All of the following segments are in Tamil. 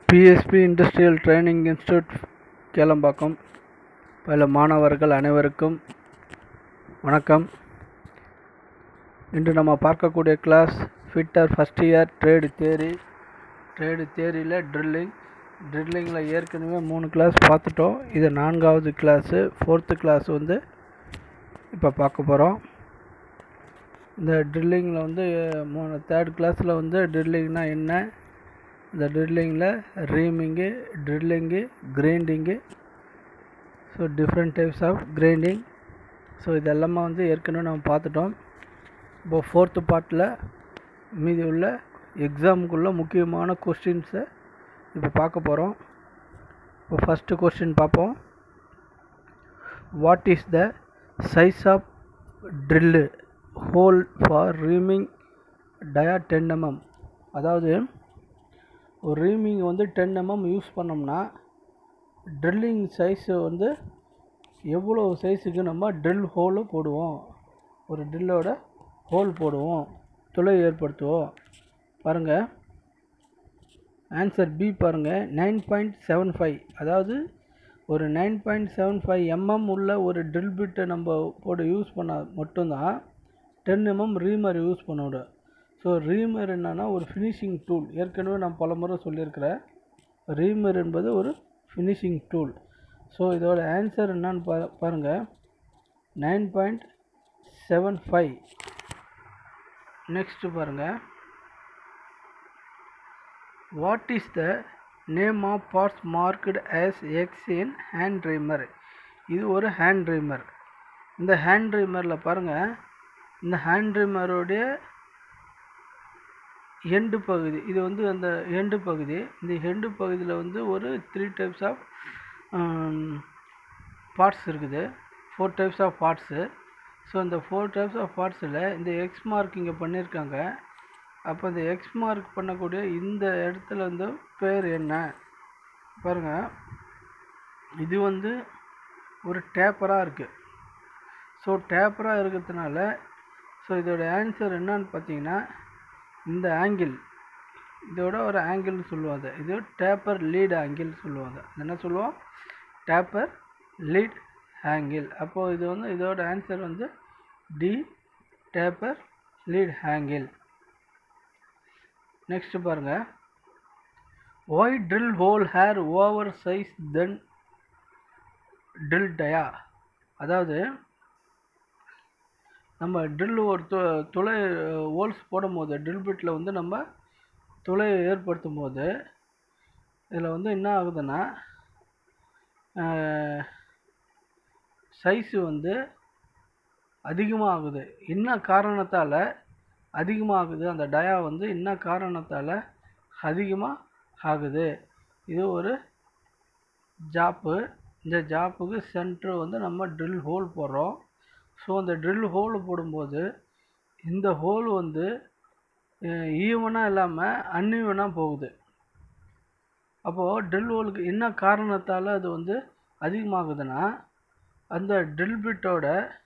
BSP industrial training institute Kelambakkam பல மாணவர்கள் அனைவருக்கும் வணக்கம். இன்று நம்ம பார்க்கக்கூடிய class fitter first year trade தியரியில் ட்ரில்லிங்கில் ஏற்கனவே 3 கிளாஸ் பார்த்துட்டோம். இது 4வது கிளாஸு. 4th கிளாஸ் இப்போ பார்க்க போகிறோம். இந்த ட்ரில்லிங்கில் 3rd கிளாஸில் ட்ரில்லிங்னா என்ன, இந்த ட்ரில்லிங்கில் reaming, drilling, grinding, so different types of grinding, so இதெல்லாமே ஏற்கனவே நம்ம பார்த்துட்டோம். இப்போ 4th பார்ட்டில் மீதி உள்ள எக்ஸாமுக்குள்ள முக்கியமான கொஸ்டின்ஸை இப்போ பார்க்க போகிறோம். இப்போ ஃபஸ்ட்டு கொஸ்டின் பார்ப்போம். What is the size of drill hole for reaming dia 10 mm? அதாவது ஒரு ரீமிங் 10 mm யூஸ் பண்ணோம்னா ட்ரில்லிங் சைஸு எவ்வளோ சைஸுக்கு நம்ம ட்ரில் ஹோலு போடுவோம், ஒரு ட்ரில்லோட ஹோல் போடுவோம், துளை ஏற்படுத்துவோம். பாருங்கள், ஆன்சர் பி பாருங்கள், 9.75. அதாவது ஒரு 9.75 mm உள்ள ஒரு ட்ரில் பிட்டை நம்ம யூஸ் பண்ணால் மட்டும்தான் 10 mm ரீமர் யூஸ் பண்ணணும். ஸோ ரீமர் என்னன்னா ஒரு ஃபினிஷிங் டூல். ஏற்கனவே நான் பல முறை சொல்லியிருக்கிறேன், ரீமர் என்பது ஒரு ஃபினிஷிங் டூல். ஸோ இதோட ஆன்சர் என்னன்னு பாருங்கள், 9.75. நெக்ஸ்ட்டு பாருங்கள், what is the name of parts marked as X in hand reamer? இது ஒரு ஹேண்ட் ரீமர். இந்த ஹேண்ட் ரீமரில் பாருங்கள், இந்த ஹேண்ட் ரீமருடைய எண்டு பகுதி, இது அந்த எண்டு பகுதி. இந்த எண்டு பகுதியில் ஒரு 3 டைப்ஸ் ஆஃப் பார்ட்ஸ் இருக்குது, 4 டைப்ஸ் ஆஃப் பார்ட்ஸு. ஸோ இந்த 4 டைப்ஸ் ஆஃப் பார்ட்ஸில் இந்த எக்ஸ் மார்க் இங்கே பண்ணியிருக்காங்க. அப்போ இந்த எக்ஸ் மார்க் பண்ணக்கூடிய இந்த இடத்துல பேர் என்ன பாருங்கள். இது ஒரு டேப்பராக இருக்குது. ஸோ டேப்பராக இருக்கிறதுனால ஸோ இதோட ஆன்சர் என்னன்னு பார்த்தீங்கன்னா, இந்த ஆங்கிள், இதோட ஒரு ஆங்கிள்னு சொல்லுவாங்க. இது டேப்பர் லீட் ஆங்கிள் சொல்லுவாங்க. என்ன சொல்லுவோம்? Taper lead angle. அப்போது இது இதோட answer D, taper lead angle. Next பாருங்கள், why drill hole are over size than drill dia? அதாவது நம்ம ட்ரில் ஒரு துளை ஹோல்ஸ் போடும்போது, ட்ரில் பிட்டில் நம்ம துளையை ஏற்படுத்தும் போது இதில் என்ன ஆகுதுன்னா சைஸு அதிகமாகுது. என்ன காரணத்தால் அதிகமாகுது? அந்த டயா என்ன காரணத்தால் அதிகமாக ஆகுது? இது ஒரு ஜாப்பு. இந்த ஜாப்புக்கு சென்ட்ரு நம்ம ட்ரில் ஹோல் போடுறோம். ஸோ அந்த ட்ரில் ஹோல் போடும்போது இந்த ஹோல் ஈவனாக இல்லாமல் அன்ஈவனாக போகுது. அப்போது ட்ரில் ஹோலுக்கு என்ன காரணத்தால் அது அதிகமாகுதுன்னா, அந்த ட்ரில் பிட்டோட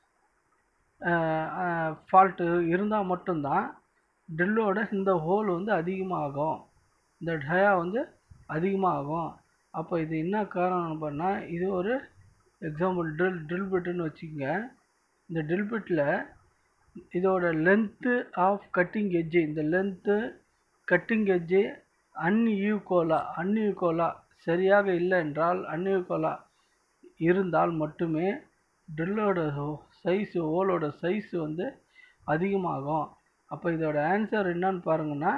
ஃபால்ட்டு இருந்தால் மட்டும்தான் ட்ரில்லோட இந்த ஹோல் அதிகமாகும், இந்த டயா அதிகமாகும். அப்போ இது என்ன காரணம் பண்ணால், இது ஒரு எக்ஸாம்பிள் ட்ரில் பிட்டுன்னு வச்சுக்கோங்க. இந்த ட்ரில் பிட்டில் இதோட லென்த்து ஆஃப் கட்டிங் எட்ஜு, இந்த லென்த்து கட்டிங் எட்ஜு அன்இயூக்கோலா சரியாக இல்லை என்றால், அன்இயூக்கோலா இருந்தால் மட்டுமே ட்ரில்லோட சைஸு, ஹோலோட சைஸு அதிகமாகும். அப்போ இதோட ஆன்சர் என்னன்னு பாருங்கன்னா,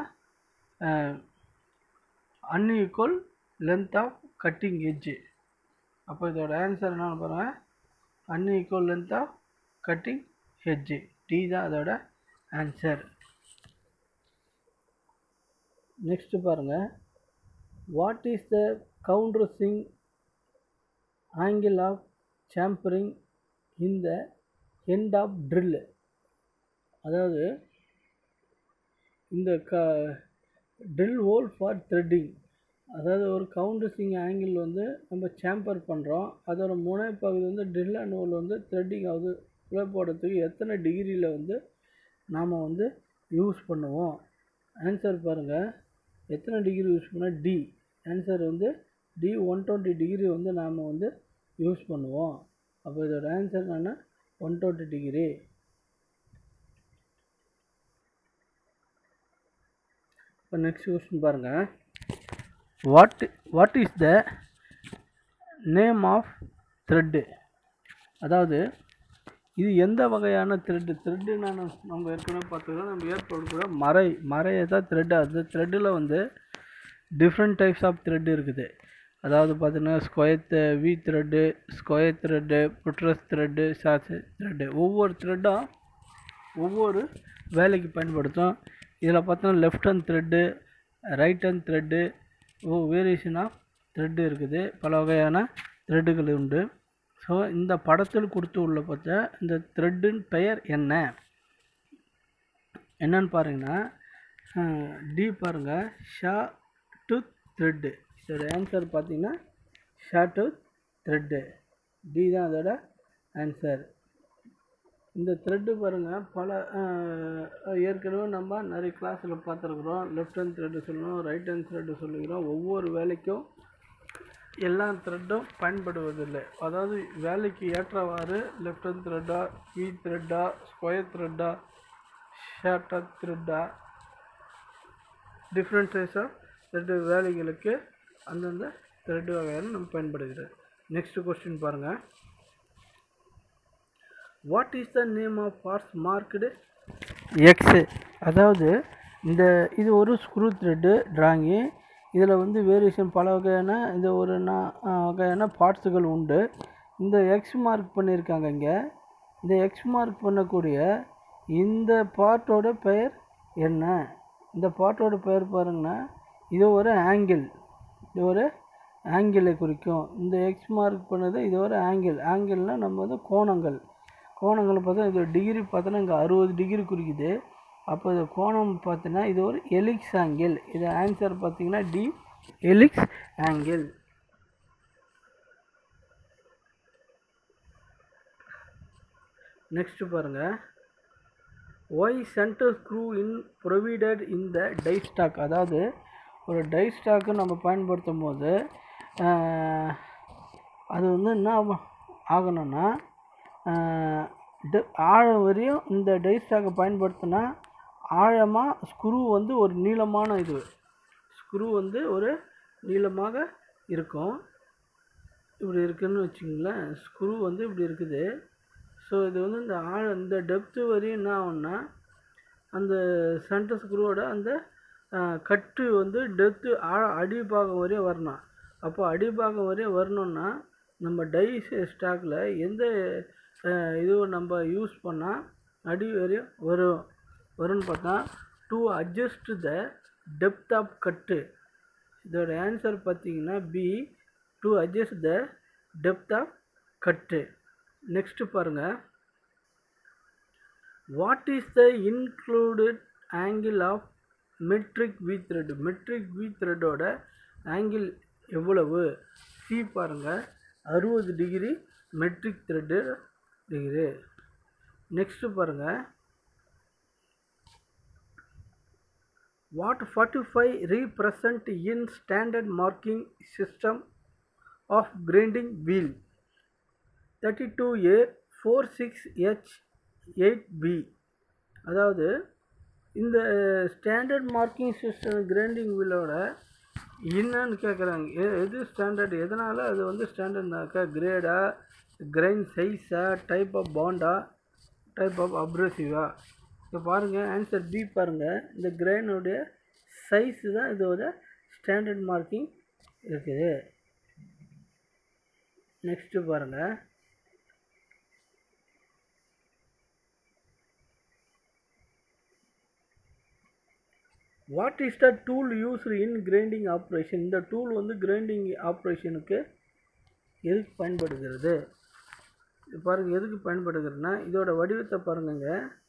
unequal length of cutting edge. அப்போ இதோட ஆன்சர் என்னன்னு பாருங்கள், unequal length of cutting edge. D தான் அதோட ஆன்சர். நெக்ஸ்ட் பாருங்கள், what is the countersink angle of chamfering in the end of drill? அதாவது இந்த ட்ரில் ஹோல் ஃபார் த்ரெட்டிங், அதாவது ஒரு கவுண்டர்ஸ்விங் ஆங்கிள் நம்ம சாம்பர் பண்ணுறோம். அதோட முனை பகுதி ட்ரில் அண்ட் ஹோல் த்ரெட்டிங் ஆகுது. துளை போடுறதுக்கு எத்தனை டிகிரியில் நாம் யூஸ் பண்ணுவோம்? ஆன்சர் பாருங்கள், எத்தனை டிகிரி யூஸ் பண்ணால் டி, ஆன்சர் வந்து டி 120 டிகிரி வந்து நாம் வந்து யூஸ் பண்ணுவோம். அப்போ இதோட ஆன்சர் என்னென்னா 120 டிகிரி. இப்போ நெக்ஸ்ட் கொஸ்டின் பாருங்கள். What is the name of thread? அதாவது இது எந்த வகையான த்ரெட்டு நம்ம ஏற்கனவே பார்த்துக்கலாம். நம்ம ஏற்படுகிற மறையை தான் த்ரெட்டு. அது த்ரெட்டில் வந்து டிஃப்ரெண்ட் டைப்ஸ் ஆஃப் த்ரெட் இருக்குது. அதாவது பார்த்தீங்கன்னா V thread, square thread, buttress thread, short thread. ஒவ்வொரு த்ரெட்டும் ஒவ்வொரு வேலைக்கு பயன்படுத்தும். இதில் பார்த்தோன்னா left hand thread, right hand thread, variation of thread இருக்குது. பல வகையான த்ரெட்டுகள் உண்டு. ஸோ இந்த படத்தில் கொடுத்து உள்ள பார்த்தா இந்த த்ரெட்டின் பெயர் என்னன்னு பாருங்கன்னா டி பாருங்கள், ஷா டூத் த்ரெட்டு. இதோட ஆன்சர் பார்த்தீங்கன்னா ஷார்ட் டூத் த்ரெட்டு. டி தான் அதோட ஆன்சர். இந்த த்ரெட்டு பாருங்கள் பல ஏற்கனவே நம்ம நிறைய கிளாஸில் பார்த்துருக்குறோம். லெஃப்ட் ஹேண்ட் த்ரெட்டு சொல்லணும், ரைட் ஹேண்ட் த்ரெட்டு சொல்லிக்கிறோம். ஒவ்வொரு வேலைக்கும் எல்லா த்ரெட்டும் பயன்படுவதில்லை. அதாவது வேலைக்கு ஏற்றவாறு லெஃப்ட் ஹேண்ட் த்ரெட்டா, வி த்ரெட்டா, ஸ்கொயர் த்ரெட்டா, ஷார்ட் த்ரெட்டா, டிஃப்ரெண்ட் டைப்ஸ் ஆஃப் த்ரெட்டு வேலைகளுக்கு அந்தந்த த்ரெட்டு வகையான நம்ம பயன்படுகிறது. நெக்ஸ்ட் கொஸ்டின் பாருங்கள். What is the name of parts marked X? அதாவது இது ஒரு ஸ்க்ரூ த்ரெட்டு ட்ராயிங்கு. இதில் வந்து வேரியேஷன் பல வகையான இந்த ஒரு வகையான பார்ட்ஸுகள் உண்டு. இந்த எக்ஸ் மார்க் பண்ணியிருக்காங்க இங்கே. இந்த எக்ஸ் மார்க் பண்ணக்கூடிய இந்த பார்ட்டோட பெயர் என்ன? இந்த பார்ட்டோட பெயர் பாருங்கன்னா இது ஒரு ஆங்கிள். இது ஒரு ஆங்கிளை குறிக்கும். இந்த எக்ஸ் மார்க் பண்ணது இது ஒரு ஆங்கிள்னால் நம்ம வந்து கோணங்கள் பார்த்தா இது டிகிரி பார்த்தோன்னா இங்கே 60 டிகிரி குறிக்குது. அப்போ இது கோணம் பார்த்தீங்கன்னா இது ஒரு எலிக்ஸ் ஆங்கிள். இது ஆன்சர் பார்த்தீங்கன்னா டி, எலிக்ஸ் ஆங்கிள். நெக்ஸ்ட் பாருங்கள். Why centre screw provided in the die stock? அதாவது ஒரு டை ஸ்டாக்கு நம்ம பயன்படுத்தும் போது அது வந்து என்ன ஆகணும்னா ஆழம் வரையும் இந்த டை ஸ்டாக்கை பயன்படுத்தினா ஆழமாக ஸ்க்ரூ வந்து ஒரு நீளமான ஸ்க்ரூ வந்து ஒரு நீளமாக இருக்கும். இப்படி இருக்குதுன்னு வச்சுங்களேன். ஸ்க்ரூ வந்து இப்படி இருக்குது. ஸோ இது வந்து இந்த டெப்த்து வரையும் என்ன ஆகும்னா அந்த சென்டர் ஸ்க்ரூவோட அந்த கட்டு வந்து டெப்த்து அடிபாகம் வரையும் வரணும். அப்போ அடிபாகம் வரையும் வரணுன்னா நம்ம டை ஸ்டாக்கில் எந்த இதுவும் நம்ம யூஸ் பண்ணால் அடி வரையும் வரும்னு பார்த்தா to adjust the depth of cut. இதோட ஆன்சர் பார்த்தீங்கன்னா B, to adjust the depth of cut. Next பாருங்கள். What is the included angle of metric V thread? Metric V த்ரெட்டோட ஆங்கிள் எவ்வளவு? சி பாருங்கள், 60 degree metric thread degree. Next பாருங்கள். What 45 represent in standard marking system of grinding wheel? 32A 46H 8B. அதாவது இந்த ஸ்டாண்டர்ட் மார்க்கிங் சிஸ்டம் கிரைண்டிங் வீலோட என்னன்னு கேட்குறாங்க. எது ஸ்டாண்டர்ட்? எதனால் அது வந்து ஸ்டாண்டர்ட்னாக்கா கிரேடா, கிரைன் சைஸா, டைப் ஆஃப் பாண்டா, டைப் ஆஃப் அப்ரெசிவா? இப்போ பாருங்கள் ஆன்சர் பி பாருங்கள். இந்த கிரைனுடைய சைஸு தான் இதோட ஸ்டாண்டர்ட் மார்க்கிங் இருக்குது. நெக்ஸ்ட்டு பாருங்கள். What is the tool used in grinding operation? இந்த டூல் வந்து கிரைண்டிங் ஆப்ரேஷனுக்கு எதுக்கு பயன்படுகிறது? பாருங்கள் எதுக்கு பயன்படுகிறதுனா இதோட வடிவத்தை பாருங்கங்க.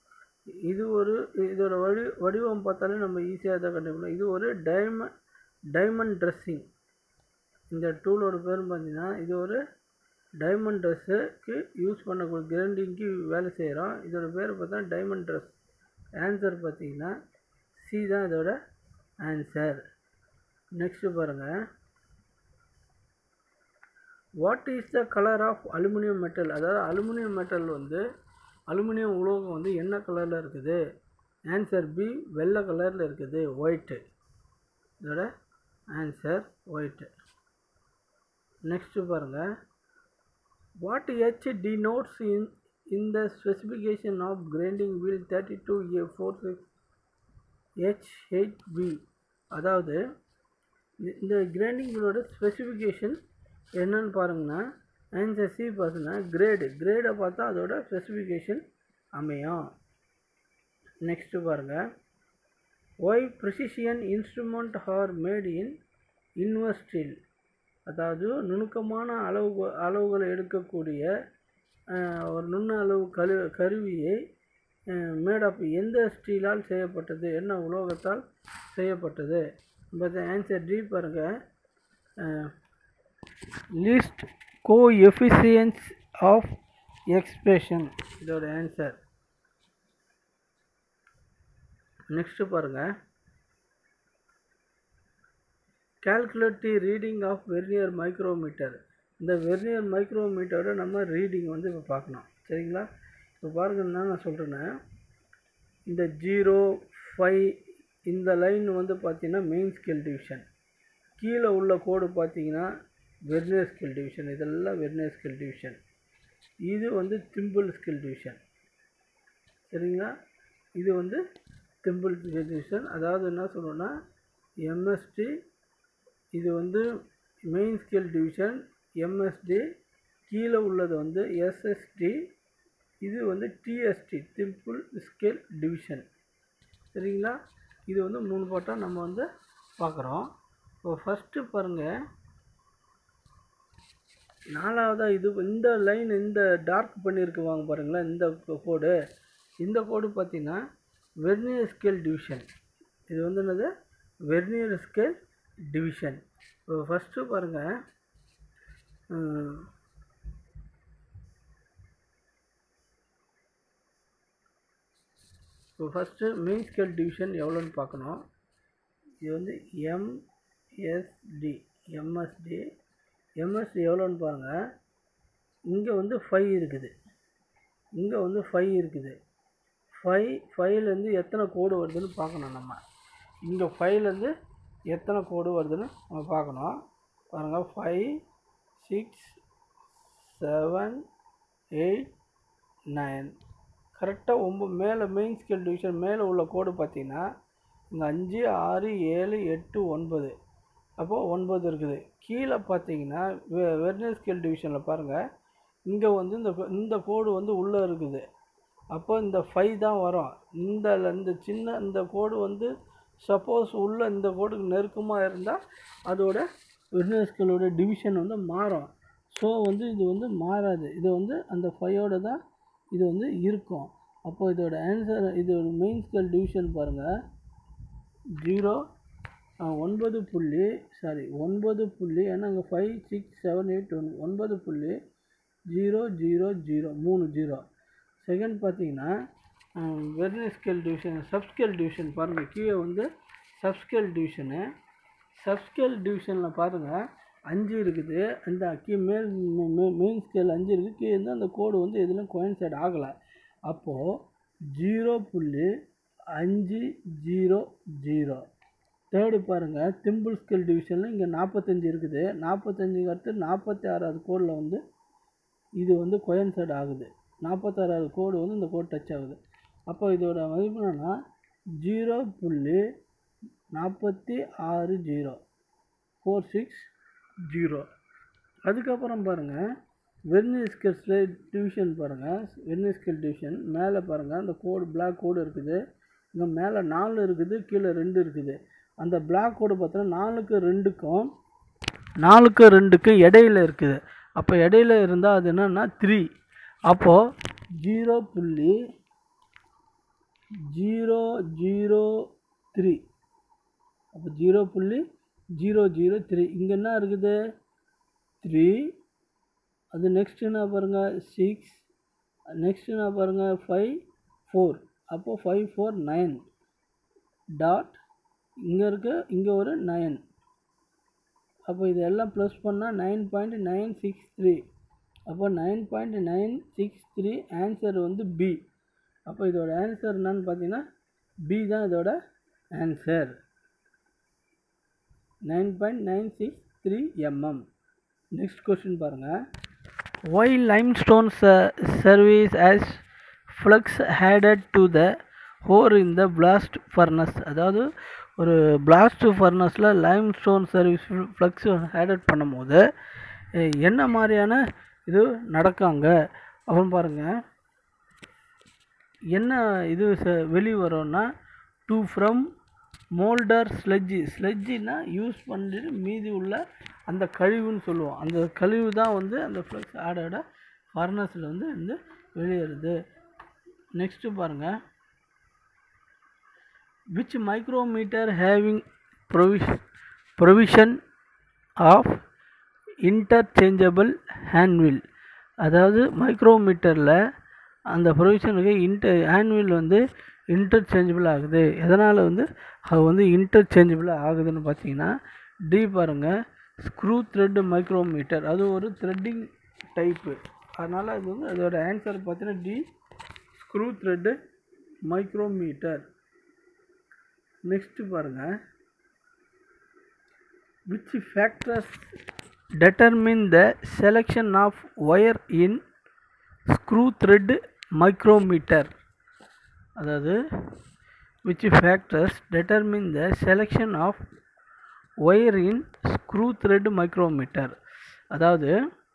இதோட வடிவம் பார்த்தாலே நம்ம ஈஸியாக தான் கண்டுபிடிக்கலாம். இது ஒரு டைமண்ட் ட்ரெஸ்ஸிங். இந்த டூலோட பேர் பார்த்தீங்கன்னா இது ஒரு டைமண்ட் ட்ரெஸ்ஸுக்கு யூஸ் பண்ணக்கூடிய கிரைண்டிங்க்கு வேலை செய்கிறோம். இதோட பேர் பார்த்தா டைமண்ட் ட்ரெஸ். ஆன்சர் பார்த்தீங்கன்னா சி தான் இதோட ஆன்சர். நெக்ஸ்ட்டு பாருங்கள். What is the colour of aluminium metal, அதாவது அலுமினியம் மெட்டல் வந்து அலுமினியம் உலோகம் வந்து என்ன கலரில் இருக்குது? ஆன்சர் பி, வெள்ளை கலரில் இருக்குது, ஒயிட்டு. இதோட ஆன்சர் ஒயிட்டு. நெக்ஸ்ட்டு பாருங்கள், what H denotes in the specification of grinding wheel 32A46H8B, அதாவது இந்த கிரைண்டிங் வீலோட ஸ்பெசிஃபிகேஷன் என்னன்னு பாருங்கன்னா ஆன்சர் சி பார்த்தீங்கன்னா கிரேடை பார்த்தா அதோட ஸ்பெசிஃபிகேஷன் அமையும். நெக்ஸ்ட்டு பாருங்கள், why precision instrument are made in inverse steel, அதாவது நுணுக்கமான அளவுகளை எடுக்கக்கூடிய ஒரு நுண்ண அளவு கருவியை மேட் ஆஃப் எந்த ஸ்டீலால் செய்யப்பட்டது, என்ன உலோகத்தால் செய்யப்பட்டது? பட் ஆன்சர் டி பாருங்கள், லீஸ்ட் கோஎஃபிஷியன்ஸ் ஆஃப் எக்ஸ்பிரஷன், இதோட ஆன்சர். நெக்ஸ்ட்டு பாருங்கள், calculate the reading of vernier micrometer, இந்த வெர்னியர் மைக்ரோமீட்டரோட நம்ம ரீடிங் வந்து இப்போ பார்க்கணும். சரிங்களா? இப்போ பாருங்கன்னா நான் சொல்கிறேன்னா, இந்த 0, 5 இந்த லைன் வந்து பார்த்திங்கன்னா மெயின் ஸ்கேல் டிவிஷன், கீழே உள்ள கோடு பார்த்திங்கன்னா வெர்னியர் ஸ்கேல் டிவிஷன், இதெல்லாம் வெர்னியர் ஸ்கேல் டிவிஷன், இது வந்து திம்பிள் ஸ்கேல் டிவிஷன். சரிங்களா? இது வந்து திம்பிள் ஸ்கேல் டிவிஷன். அதாவது என்ன சொல்லணும்னா எம்எஸ்டி, இது வந்து மெயின் ஸ்கேல் டிவிஷன், எம்எஸ்டி, கீழே உள்ளது வந்து எஸ்எஸ்டி, இது வந்து டிஎஸ்டி, திம்பிள் ஸ்கேல் டிவிஷன். சரிங்களா? இது வந்து 3 பாட்டாக நம்ம வந்து பார்க்குறோம். இப்போ ஃபஸ்ட்டு பாருங்கள், 4வதாக இது இந்த லைன் இந்த டார்க் பண்ணியிருக்குவாங்க பாருங்களேன், இந்த கோடு பார்த்திங்கன்னா வெர்னியர் ஸ்கேல் டிவிஷன். இது வந்து என்னது? Vernier scale division. இப்போ ஃபஸ்ட்டு பாருங்கள், இப்போ ஃபஸ்ட்டு மெயின் ஸ்கேல் டிவிஷன் எவ்வளோன்னு பார்க்கணும். இது வந்து எம்எஸ்டி எவ்வளோன்னு பாருங்கள். இங்கே வந்து 5 இருக்குது, இங்கே வந்து 5 இருக்குது. 5லேருந்து எத்தனை கோடு வருதுன்னு பார்க்கணும் நம்ம. இங்கே 5லேருந்து எத்தனை கோடு வருதுன்னு நம்ம பார்க்கணும். பாருங்கள், 5, 6, 7, 8, 9 கரெக்டாக மேலே மெயின் ஸ்கேல் டிவிஷன் மேலே உள்ள கோடு பார்த்திங்கன்னா இங்கே 5, 6, 7, 8, 9, அப்போது 9 இருக்குது. கீழே பார்த்தீங்கன்னா வெர்னியர் ஸ்கேல் டிவிஷனில் பாருங்கள், இங்கே வந்து இந்த கோடு வந்து உள்ளே இருக்குது. அப்போ இந்த 5 தான் வரும். இந்த சின்ன இந்த கோடு வந்து சப்போஸ் உள்ள இந்த கோடுக்கு நெருக்கமாக இருந்தால் அதோட வெர்னியர் ஸ்கேலோட டிவிஷன் வந்து மாறும். ஸோ வந்து இது வந்து மாறாது, இது வந்து அந்த 5ஓட தான் இது வந்து இருக்கும். அப்போ இதோட ஆன்சர், இதோட மெயின் ஸ்கேல் டிவிஷன் பாருங்கள், 9 ஏன்னா அங்கே 5, 6, 7, 8, 9.00030. செகண்ட் பார்த்தீங்கன்னா vernier scale division, sub scale division பாருங்கள், கீழே வந்து சப்ஸ்கேல் டிவிஷனில் பாருங்கள் 5 இருக்குது. அந்த மெயின் ஸ்கேல் 5 இருக்குது, கீழே இருந்து அந்த கோடு வந்து எதுலையும் கோயின்சைட் ஆகலை. அப்போது 0.500. தேர்டு பாருங்கள், திம்பிள் ஸ்கேல் டிவிஷனில் இங்கே 45 இருக்குது. 45க்கு அடுத்து 46வது கோடில் வந்து இது வந்து கோயின்சைட் ஆகுது. 46வது கோடு வந்து இந்த கோடு டச் ஆகுது. அப்போ இதோட மதிப்பு என்னன்னா 0.460. அதுக்கப்புறம் பாருங்கள், வெர்னியர் ஸ்கேல் டிவிஷன் பாருங்கள், வெர்னியர் ஸ்கேல் டிவிஷன் மேலே பாருங்கள், அந்த கோடு பிளாக் கோடு இருக்குது. இங்கே மேலே 4 இருக்குது, கீழே 2 இருக்குது. அந்த பிளாக் கோடு பார்த்தோன்னா 4க்கு 2க்கும் இடையில இருக்குது. அப்போ இடையில இருந்தால் அது என்னன்னா 3. அப்போது 0.003. அப்போ 0.003. இங்கே என்ன இருக்குது? 3. அது நெக்ஸ்ட் என்ன பாருங்கள் 6. நெக்ஸ்ட் என்ன பாருங்கள் 5, 4. அப்போது 5, 4, 9 டாட் இங்கே இருக்கு, இங்கே ஒரு 9. அப்போ இதெல்லாம் ப்ளஸ் பண்ணால் 9.963. அப்போ 9.963 ஆன்சர் வந்து பி. அப்போ இதோட ஆன்சர் என்னன்னு பார்த்தீங்கன்னா பி தான் இதோட ஆன்சர். 9.963 mm. நெக்ஸ்ட் கொஸ்டின் பாருங்கள். Why limestone service as flux added to the ore in the blast furnace? அதாவது ஒரு பிளாஸ்ட் ஃபர்னஸில் லைம்ஸ்டோன் சர்வீஸ் ஃப்ளக்ஸ் ஆடட் பண்ணும்போது என்ன மாதிரியான இது நடக்காங்க அப்படின்னு பாருங்கள். என்ன இது வெளியே வரோன்னா டூ ஃப்ரம் மோல்டர் ஸ்லெட்ஜின்னா யூஸ் பண்ணிட்டு மீதி உள்ள அந்த கழிவுன்னு சொல்லுவோம். அந்த கழிவு தான் வந்து அந்த ஃப்ளக்ஸ் ஆடோட ஃபர்னஸில் வந்து வெளியேறுது. நெக்ஸ்ட்டு பாருங்கள். which micrometer having provision of interchangeable handwheel? அதாவது மைக்ரோமீட்டரில் அந்த ப்ரொவிஷனுக்கு ஹேண்ட்வீல் வந்து இன்டர்சேஞ்சபிள் ஆகுது. எதனால் வந்து அது வந்து இன்டர்சேஞ்சபிள் ஆகுதுன்னு பார்த்தீங்கன்னா டி பாருங்கள். ஸ்க்ரூ த்ரெட் மைக்ரோமீட்டர் அது ஒரு த்ரெட்டிங் டைப்பு. அதனால் அது வந்து அதோட ஆன்சர் பார்த்தீங்கன்னா D screw thread micrometer. Next பாருங்கள். which factors determine the selection of wire in screw thread micrometer? அதாவது which factors determine the selection of wire in screw thread micrometer? அதாவது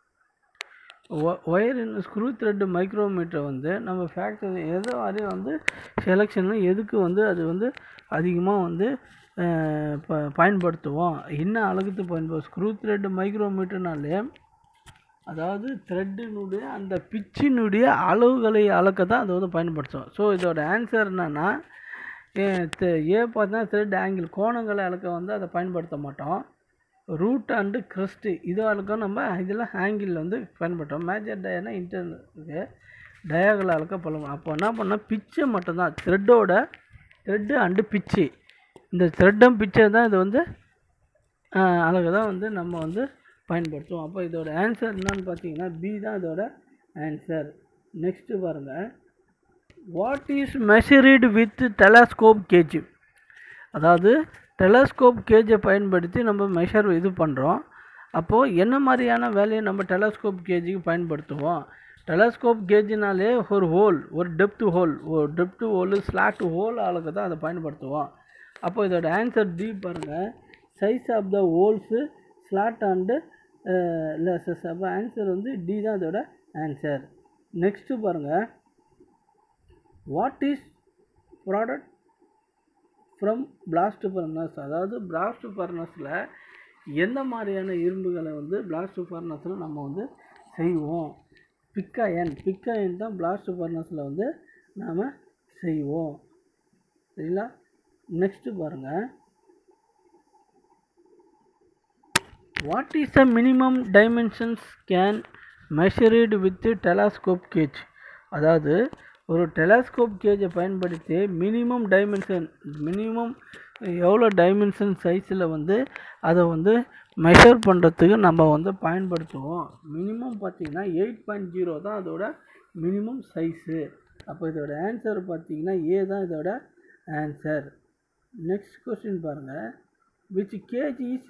wire in screw thread micrometer வந்து நம்ம ஃபேக்டர் எதோ மாதிரி வந்து செலெக்ஷன் எதுக்கு வந்து அது வந்து அதிகமாக வந்து பயன்படுத்துவோம். என்ன அழகுக்கு பயன்படுத்தும்? ஸ்க்ரூ த்ரெட் மைக்ரோமீட்டர்னாலே அதாவது த்ரெட்டினுடைய அந்த பிச்சினுடைய அளவுகளை அளக்க தான் அதை வந்து பயன்படுத்துவோம். ஸோ இதோட ஆன்சர் என்னென்னா பார்த்தா த்ரெட் ஆங்கிள் கோணங்களை அளக்க வந்து அதை பயன்படுத்த மாட்டோம். ரூட் அண்டு க்ரஸ்ட்டு இது அளக்க நம்ம இதில் ஆங்கிள் வந்து பயன்படுத்துவோம். மேஜர் டயர்னா இன்டர்னுக்கு டயாகில் அளக்க பழகும். அப்போ என்ன பண்ணால் பிச்சை மட்டும்தான் த்ரெட்டு அண்டு பிச்சு இந்த த்ரெட்டும் பிச்சை தான் இது வந்து அளவு தான் வந்து நம்ம வந்து பயன்படுத்துவோம். அப்போ இதோட ஆன்சர் என்னன்னு பார்த்தீங்கன்னா பி தான் இதோட ஆன்சர். நெக்ஸ்ட்டு பாருங்கள். What is measured with telescope gauge? அதாவது டெலஸ்கோப் கேஜை பயன்படுத்தி நம்ம மெஷர் இது பண்ணுறோம். அப்போது என்ன மாதிரியான வேலையை நம்ம டெலஸ்கோப் கேஜுக்கு பயன்படுத்துவோம்? டெலஸ்கோப் கேஜினாலே ஒரு ஹோல், ஒரு டெப்த்து ஹோலு ஸ்லாட் ஹோல் அளவுக்கு தான் அதை பயன்படுத்துவோம். அப்போ இதோட ஆன்சர் டி பாருங்கள். Size of the holes slot and recesses. அப்போ ஆன்சர் வந்து டி தான் இதோட ஆன்சர். நெக்ஸ்ட்டு பாருங்கள். What is product from blast furnace? அதாவது பிளாஸ்ட் ஃபர்னஸில் எந்த மாதிரியான இரும்புகளை வந்து பிளாஸ்ட் ஃபர்னஸில் நம்ம வந்து செய்வோம்? பிக்கையன் தான் பிளாஸ்ட் ஃபர்னஸில் வந்து நாம் செய்வோம். சரிங்களா? நெக்ஸ்ட்டு பாருங்கள். What is the minimum dimensions can measured with telescope gauge? அதாவது ஒரு டெலஸ்கோப் கேஜை பயன்படுத்தி மினிமம் எவ்வளோ டைமென்ஷன் சைஸில் வந்து அதை வந்து மெஷர் பண்ணுறதுக்கு நம்ம வந்து பயன்படுத்துவோம். மினிமம் பார்த்திங்கன்னா 8.0 தான் அதோட மினிமம் சைஸு. அப்போ இதோட ஆன்சர் பார்த்திங்கன்னா ஏ தான் இதோட ஆன்சர். நெக்ஸ்ட் கொஸ்டின் பாருங்கள். Which gauge is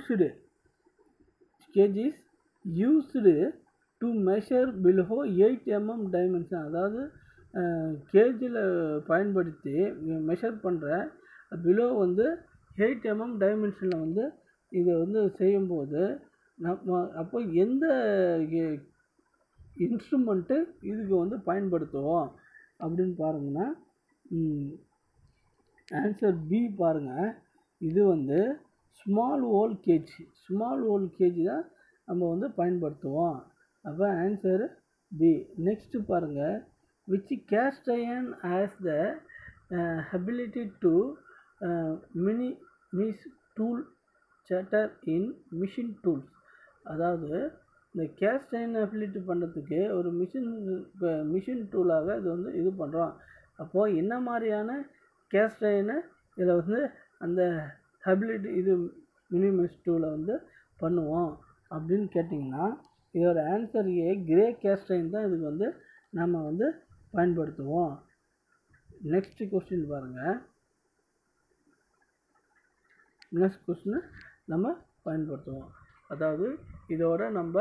used to measure below 8 mm dimension? அதாவது கேஜில் பயன்படுத்தி மெஷர் பண்ணுற பிலோ வந்து 8 mm டைமென்ஷனில் வந்து இதை வந்து செய்யும்போது நம்ம அப்போ எந்த இன்ஸ்ட்ருமெண்ட்டு இதுக்கு வந்து பயன்படுத்துவோம் அப்படின்னு பாருங்கன்னா ஆன்சர் பி பாருங்கள். இது வந்து ஸ்மால் ஹோல் கேஜ் தான் நம்ம வந்து பயன்படுத்துவோம். அப்போ ஆன்சர் பி. நெக்ஸ்ட்டு பாருங்கள். which cast iron has the ability to minimize tool chatter in machine tools? அதாவது இந்த கேஸ்ட் அயன் அபிலிட்டி பண்ணுறதுக்கு ஒரு மிஷின் டூலாக இது வந்து இது பண்ணுறோம். அப்போது என்ன மாதிரியான கேஸ்ட் அயனை இதில் வந்து அந்த அபிலிட்டி இது மினிமைஸ் டூலை வந்து பண்ணுவோம் அப்படின்னு கேட்டிங்கன்னா இதோட ஆன்சர் ஏ. கிரே கேஸ்டைன் தான் இதுக்கு வந்து நம்ம வந்து பயன்படுத்துவோம். நெக்ஸ்ட் கொஸ்டின் பாருங்கள். நெக்ஸ்ட் கொஸ்டின் நம்ம பயன்படுத்துவோம். அதாவது இதோட நம்ம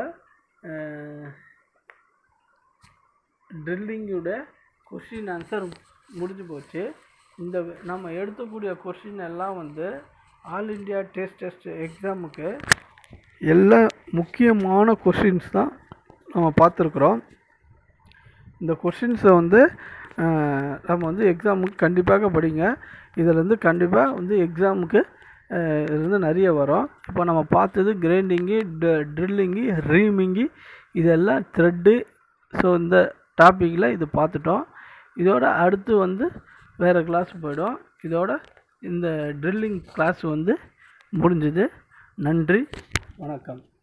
ட்ரில்லிங்கோட கொஸ்டின் ஆன்சர் முடிஞ்சு போச்சு. இந்த நம்ம எடுக்கக்கூடிய கொஸ்டின் எல்லாம் வந்து ஆல் இண்டியா டெஸ்ட் எக்ஸாமுக்கு எல்லா முக்கியமான கொஸ்டின்ஸ் தான் நம்ம பார்த்துருக்குறோம். இந்த கொஸ்டின்ஸை வந்து நம்ம வந்து எக்ஸாமுக்கு கண்டிப்பாக படிங்க. இதிலேருந்து கண்டிப்பாக வந்து எக்ஸாமுக்கு இதுலேருந்து நிறைய வரும். இப்போ நம்ம பார்த்தது கிரைண்டிங்கு, ட்ரில்லிங்கு, ரீமிங்கு, இதெல்லாம் த்ரெட்டு. ஸோ இந்த டாப்பிக்கில் இது பார்த்துட்டோம். இதோட அடுத்து வந்து வேறு கிளாஸ் போய்டும். இதோட இந்த ட்ரில்லிங் கிளாஸ் வந்து முடிஞ்சுது. நன்றி, வணக்கம்.